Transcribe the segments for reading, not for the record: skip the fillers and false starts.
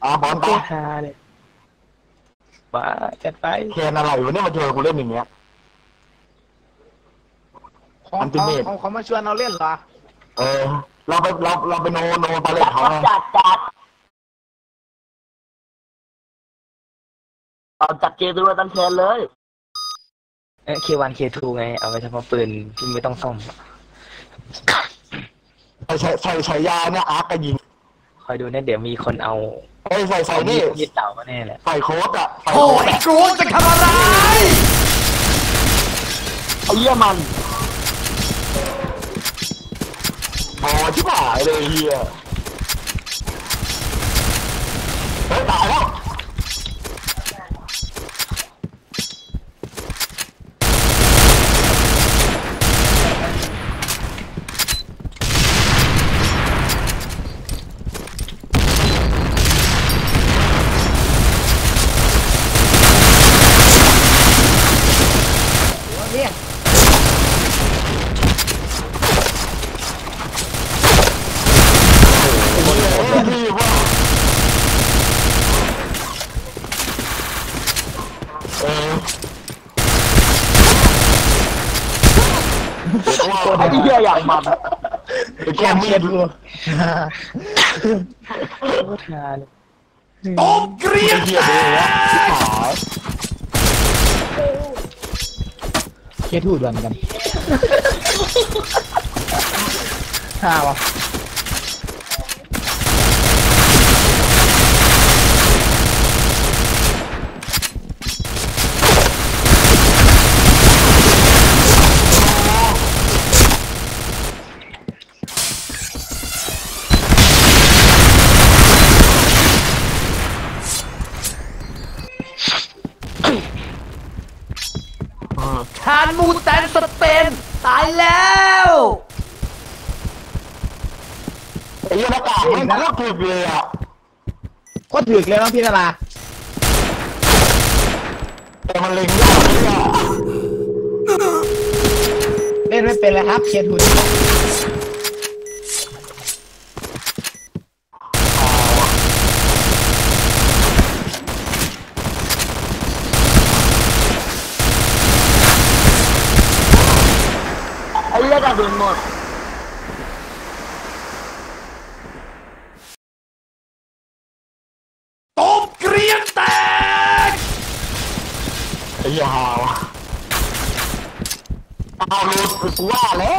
บอลไปฮาเลยมาจัดไปแคนอะไรวะเนี่ยมาเจอกูเล่นอย่างเงี้ยเขามาชวนเราเล่นเหรอเราไปโนปาเลตเขาจัดเอาจัดเกมด้วยตั้งแคนเลย K1 K2 ไงเอาไปเฉพาะปืนที่ไม่ต้องซ่อมใช้ยาเนี่ยอาร์กยิงคอยดูนะเดี๋ยวมีคนเอาใส่นี่ยึดเต่ามาแน่แหละใส่โค้ดอ่ะโอ้ยกลัวจะทำอะไรเอาเยี่ยมันชิบหายเลยเฮียตายแล้วไอ้เหี้ยอย่างมันแค่เมียดูโคตรฮาเลยตบเกรียนแตกเคทูดวนกันฮ่าวะทานมูแตนสเปนตายแล้วไอ้หน้ากากมันโคตรถึกเลยอ่ะโคตรถึกเลยน้องพี่นาราแต่มันเล็งยากเลยอ่ะเล่นไม่เป็นเลยครับเคทูไอ้เหี้ยกระสุนหมดตบเกรียนแตกไอ้ยาวเอาลูกกูว่าแล้ว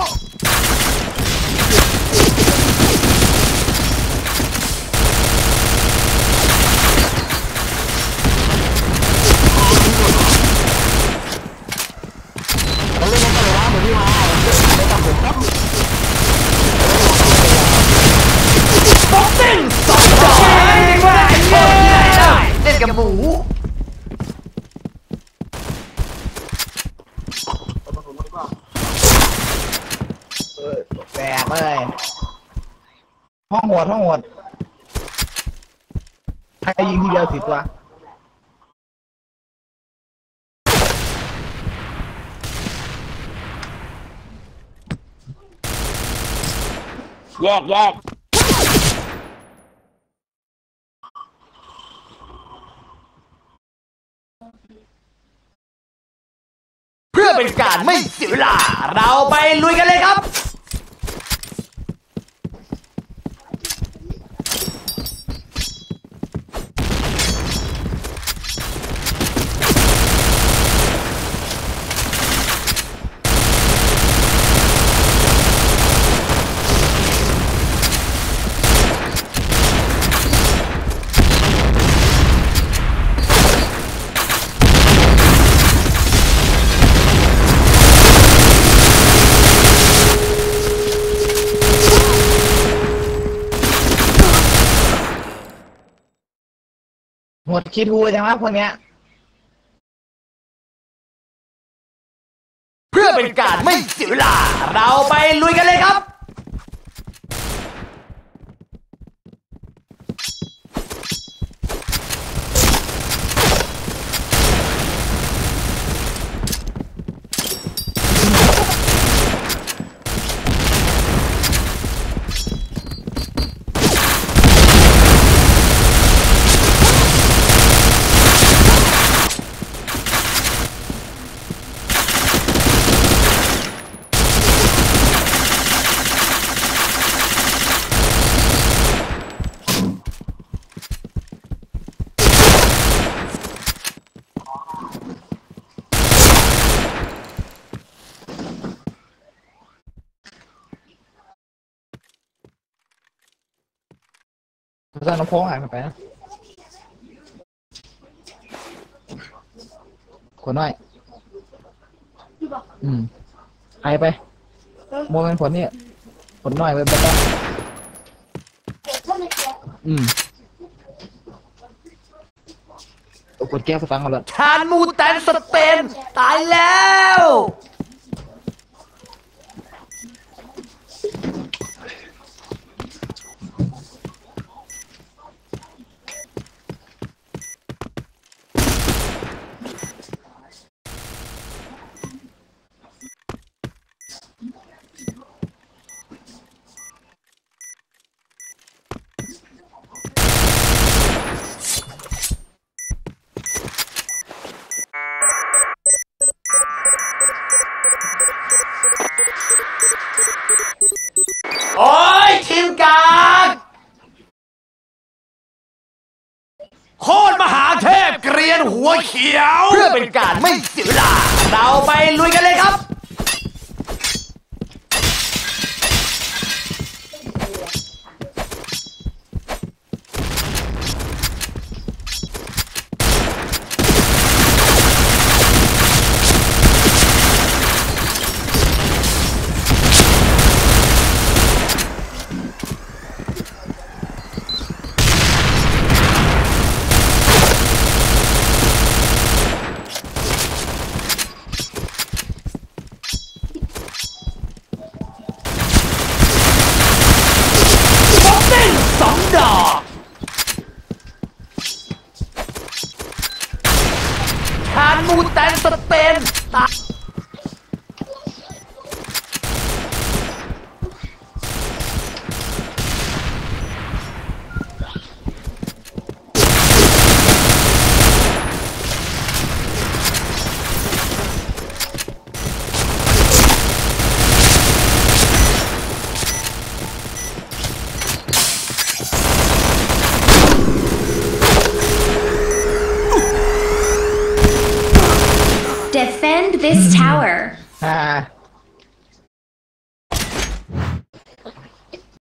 เล่นกับหมูแตกเลยห้องหวดใครยิงทีเดียว10 ตัวแยกเพื่อเป็นการไม่เสียเวลาเราไปลุยกันเลยครับหมดคิดทูจังวะพวกเนี้ยเพื่อเป็นการไม่เสียเวลาเราไปลุยกันเลยครับอาจารย์น้องโค้งหายไปนะคนน้อยหายไปโมเป็นผลนี่ผลน้อยไปบ้างกดแก้วสตังค์ก่อนเลยชานมูแตนสเปนตายแล้ว โอ้ยทีมกากโคตรมหาเทพเกรียนหัวเขียว เพื่อเป็นการไม่เสียเวลา เราไปลุยกันเลยครับ สองดอกชานมูแตนสเปนตาย Defend this tower.